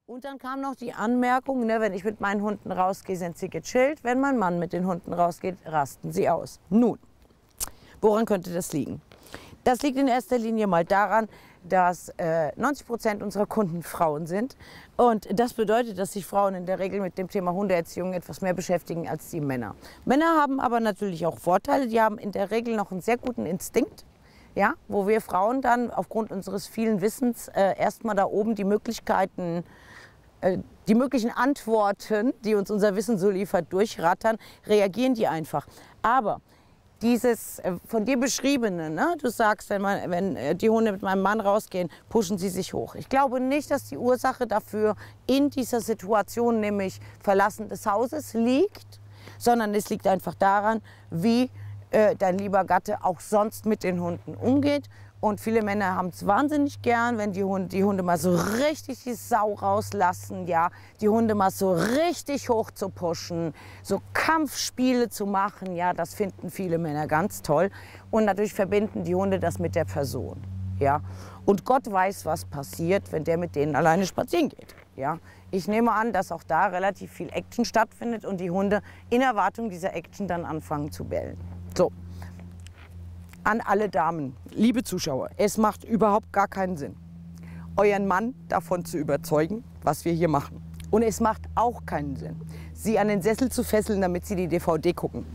Und dann kam noch die Anmerkung, ne, wenn ich mit meinen Hunden rausgehe, sind sie gechillt. Wenn mein Mann mit den Hunden rausgeht, rasten sie aus. Nun, woran könnte das liegen? Das liegt in erster Linie mal daran, dass 90% unserer Kunden Frauen sind. Und das bedeutet, dass sich Frauen in der Regel mit dem Thema Hundeerziehung etwas mehr beschäftigen als die Männer. Männer haben aber natürlich auch Vorteile. Die haben in der Regel noch einen sehr guten Instinkt. Ja, wo wir Frauen dann aufgrund unseres vielen Wissens erstmal da oben die möglichen Antworten, die uns unser Wissen so liefert, durchrattern, reagieren die einfach. Aber dieses von dir beschriebene, ne? Du sagst, wenn die Hunde mit meinem Mann rausgehen, pushen sie sich hoch. Ich glaube nicht, dass die Ursache dafür in dieser Situation, nämlich Verlassen des Hauses, liegt, sondern es liegt einfach daran, wie dein lieber Gatte auch sonst mit den Hunden umgeht. Und viele Männer haben es wahnsinnig gern, wenn die Hunde mal so richtig die Sau rauslassen, ja, die Hunde mal so richtig hoch zu pushen, so Kampfspiele zu machen, ja, das finden viele Männer ganz toll. Und natürlich verbinden die Hunde das mit der Person, ja. Und Gott weiß, was passiert, wenn der mit denen alleine spazieren geht, ja. Ich nehme an, dass auch da relativ viel Action stattfindet und die Hunde in Erwartung dieser Action dann anfangen zu bellen. So. An alle Damen, liebe Zuschauer, es macht überhaupt gar keinen Sinn, euren Mann davon zu überzeugen, was wir hier machen. Und es macht auch keinen Sinn, sie an den Sessel zu fesseln, damit sie die DVD gucken.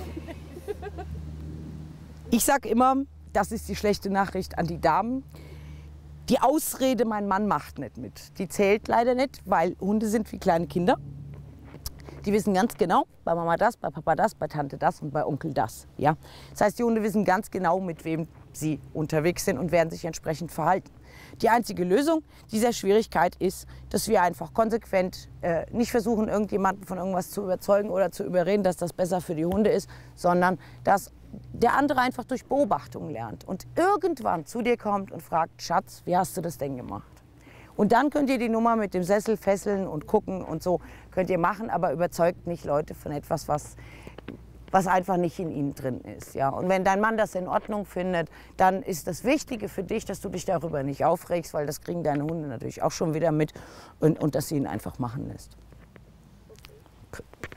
Ich sage immer, das ist die schlechte Nachricht an die Damen. Die Ausrede, mein Mann macht nicht mit, die zählt leider nicht, weil Hunde sind wie kleine Kinder. Die wissen ganz genau, bei Mama das, bei Papa das, bei Tante das und bei Onkel das. Ja? Das heißt, die Hunde wissen ganz genau, mit wem sie unterwegs sind und werden sich entsprechend verhalten. Die einzige Lösung dieser Schwierigkeit ist, dass wir einfach konsequent nicht versuchen, irgendjemanden von irgendwas zu überzeugen oder zu überreden, dass das besser für die Hunde ist, sondern dass der andere einfach durch Beobachtung lernt und irgendwann zu dir kommt und fragt, Schatz, wie hast du das denn gemacht? Und dann könnt ihr die Nummer mit dem Sessel fesseln und gucken und so könnt ihr machen, aber überzeugt nicht Leute von etwas, was einfach nicht in ihnen drin ist. Ja? Und wenn dein Mann das in Ordnung findet, dann ist das Wichtige für dich, dass du dich darüber nicht aufregst, weil das kriegen deine Hunde natürlich auch schon wieder mit und dass sie ihn einfach machen lässt.